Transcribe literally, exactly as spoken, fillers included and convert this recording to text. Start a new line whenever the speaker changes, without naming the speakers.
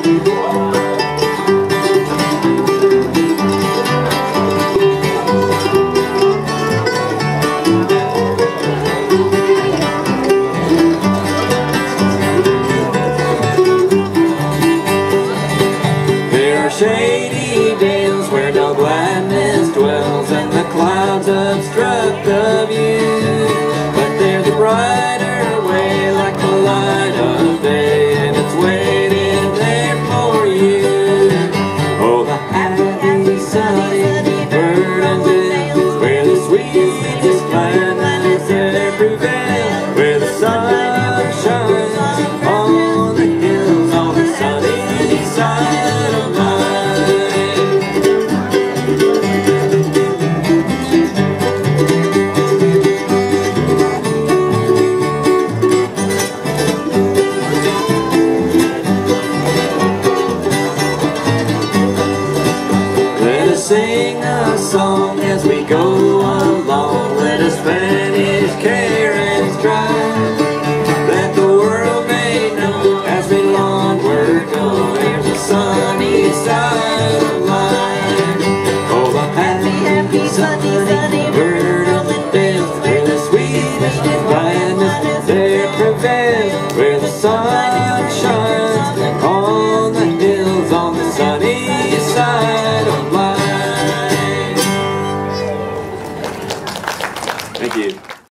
Shady dales where no gladness dwells, and the clouds obstruct the view. But there's a brighter way, like the light of day, and it's waiting there for you. Oh, the happy, sunny, verdant vale, where the sweetest gladness ever prevails, where the sun shines on the hills on the sunny side of life. Let us sing a song as we go along. Let us vanish care and strife.